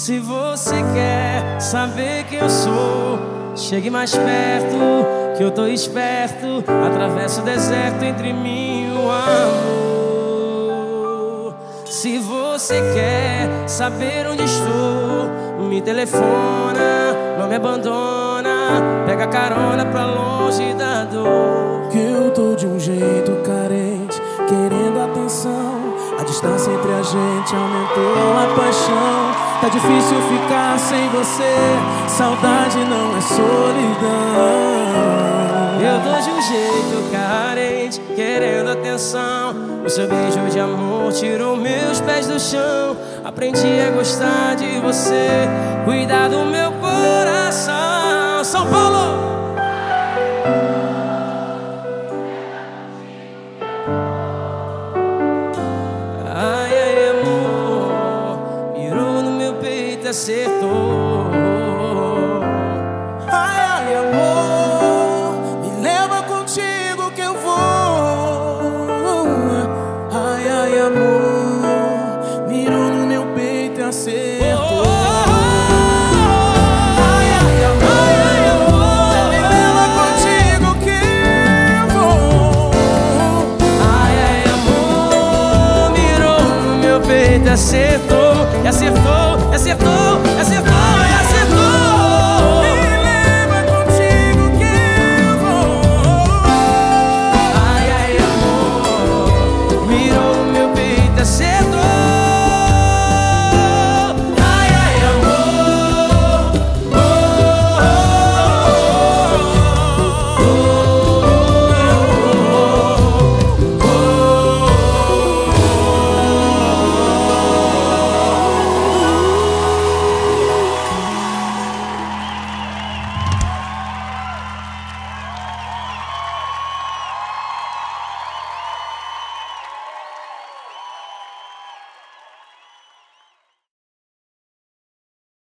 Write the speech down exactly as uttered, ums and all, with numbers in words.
Se você quer saber quem eu sou, chegue mais perto, que eu tô esperto. Atravesso o deserto entre mim e o amor. Se você quer saber onde estou, me telefona, não me abandona. Pega carona pra longe da dor. Que eu tô de um jeito carente, querendo atenção. A distância entre a gente aumentou a paixão. Tá difícil ficar sem você, saudade não é solidão. Eu tô de um jeito carente, querendo atenção. O seu beijo de amor tirou meus pés do chão. Aprendi a gostar de você, cuidar do meu coração. São Paulo! Ai, ai, amor, mirou no meu peito, acertou. Ai, ai, amor, me leva contigo que eu vou. Ai, ai, amor, mirou no meu peito e acertou. Ai, ai, amor, me leva contigo que eu vou. Ai, ai, amor, mirou no meu peito, acertou, acertou, acertou, acertou.